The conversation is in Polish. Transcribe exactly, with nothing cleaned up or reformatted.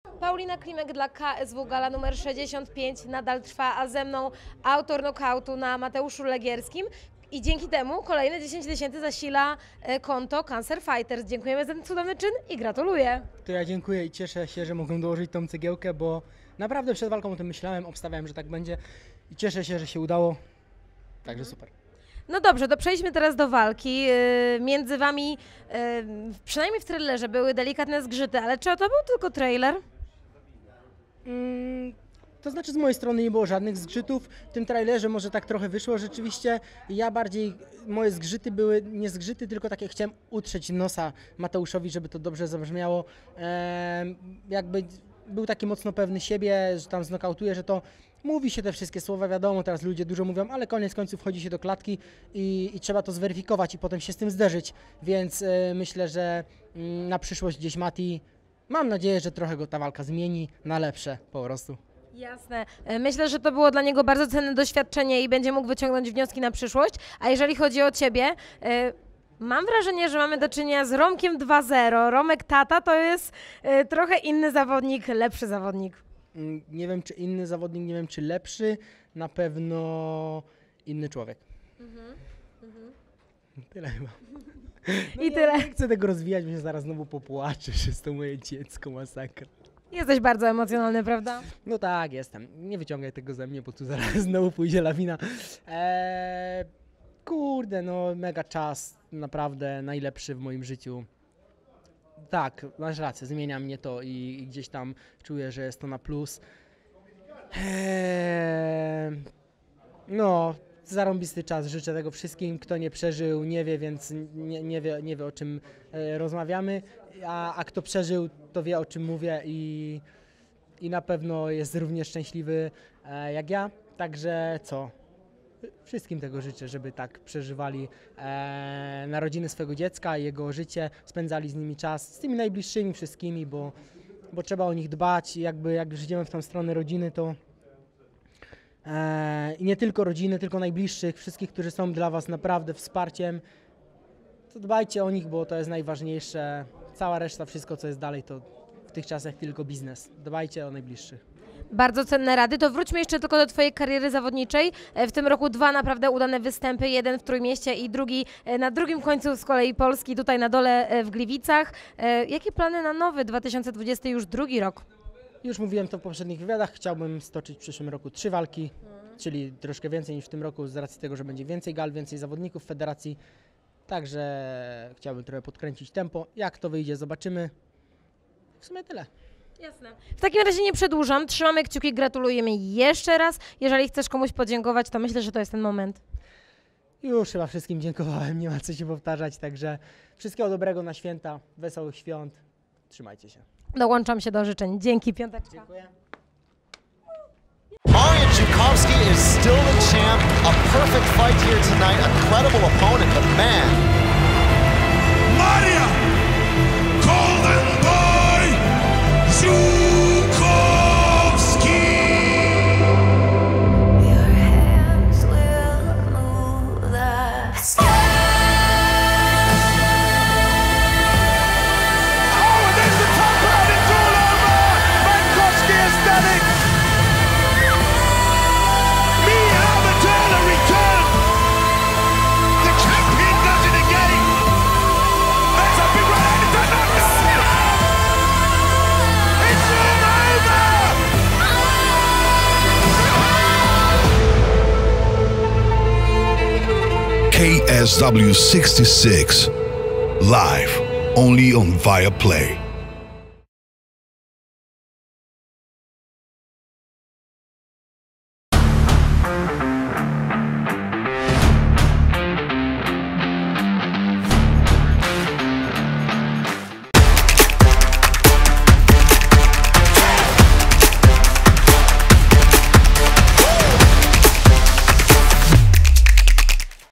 Paulina Klimek dla K S W Gala numer sześćdziesiąt pięć nadal trwa, a ze mną autor nokautu na Mateuszu Legierskim. I dzięki temu kolejne dziesięć tysięcy zasila konto Cancer Fighters. Dziękujemy za ten cudowny czyn i gratuluję. To ja dziękuję i cieszę się, że mogłem dołożyć tą cegiełkę, bo naprawdę przed walką o tym myślałem, obstawiałem, że tak będzie i cieszę się, że się udało. Także super. No dobrze, to przejdźmy teraz do walki. Między wami, przynajmniej w trailerze, były delikatne zgrzyty, ale czy to był tylko trailer? Mm, to znaczy z mojej strony nie było żadnych zgrzytów. W tym trailerze może tak trochę wyszło rzeczywiście. Ja bardziej, moje zgrzyty były nie zgrzyty, tylko takie chciałem utrzeć nosa Mateuszowi, żeby to dobrze zabrzmiało. Eee, jakby był taki mocno pewny siebie, że tam znokautuje, że to mówi się te wszystkie słowa, wiadomo, teraz ludzie dużo mówią, ale koniec końców wchodzi się do klatki i, i trzeba to zweryfikować i potem się z tym zderzyć, więc e, myślę, że mm, na przyszłość gdzieś Mati, mam nadzieję, że trochę go ta walka zmieni na lepsze po prostu. Jasne. Myślę, że to było dla niego bardzo cenne doświadczenie i będzie mógł wyciągnąć wnioski na przyszłość, a jeżeli chodzi o Ciebie, e, mam wrażenie, że mamy do czynienia z Romkiem dwa zero. Romek Tata to jest e, trochę inny zawodnik, lepszy zawodnik. Nie wiem, czy inny zawodnik, nie wiem, czy lepszy, na pewno inny człowiek. Mhm, mhm. Tyle chyba. No I nie, tyle. Nie chcę tego rozwijać, bo się zaraz znowu popłaczę, że jest to moje dziecko, masakra. Jesteś bardzo emocjonalny, prawda? No tak, jestem. Nie wyciągaj tego ze mnie, bo tu zaraz znowu pójdzie lawina. Eee, kurde, no mega czas, naprawdę najlepszy w moim życiu. Tak, masz rację, zmienia mnie to i, i gdzieś tam czuję, że jest to na plus. Eee, no, zarąbisty czas, życzę tego wszystkim. Kto nie przeżył, nie wie, więc nie, nie, wie, nie wie o czym e, rozmawiamy, a, a kto przeżył, to wie o czym mówię i, i na pewno jest również szczęśliwy e, jak ja. Także co? Wszystkim tego życzę, żeby tak przeżywali e, narodziny swojego dziecka, jego życie, spędzali z nimi czas, z tymi najbliższymi wszystkimi, bo, bo trzeba o nich dbać i jakby jak już idziemy w tą stronę rodziny, to e, i nie tylko rodziny, tylko najbliższych, wszystkich, którzy są dla Was naprawdę wsparciem, to dbajcie o nich, bo to jest najważniejsze. Cała reszta, wszystko co jest dalej, to w tych czasach tylko biznes. Dbajcie o najbliższych. Bardzo cenne rady. To wróćmy jeszcze tylko do Twojej kariery zawodniczej. W tym roku dwa naprawdę udane występy, jeden w Trójmieście i drugi na drugim końcu z kolei Polski, tutaj na dole w Gliwicach. Jakie plany na nowy dwa tysiące dwudziesty, już drugi rok? Już mówiłem to w poprzednich wywiadach, chciałbym stoczyć w przyszłym roku trzy walki, hmm. czyli troszkę więcej niż w tym roku z racji tego, że będzie więcej gal, więcej zawodników w federacji. Także chciałbym trochę podkręcić tempo. Jak to wyjdzie, zobaczymy. W sumie tyle. Jasne. W takim razie nie przedłużam, trzymamy kciuki, gratulujemy jeszcze raz. Jeżeli chcesz komuś podziękować, to myślę, że to jest ten moment. Już chyba wszystkim dziękowałem, nie ma co się powtarzać, także wszystkiego dobrego na święta, wesołych świąt, trzymajcie się. Dołączam się do życzeń. Dzięki, piąteczka. Dziękuję. Mariusz Jankowski is still the champ, a perfect fight here tonight, a credible opponent, but man. Maria Golden Boy Żukowski! Your hands will move the sky. Oh, and there's the top round, it's all over! Jankowski has done it! Mia Amatella return! The champion does it again! That's a big right hand, it's a knockdown! It's all over! K S W sixty-six, live only on Viaplay.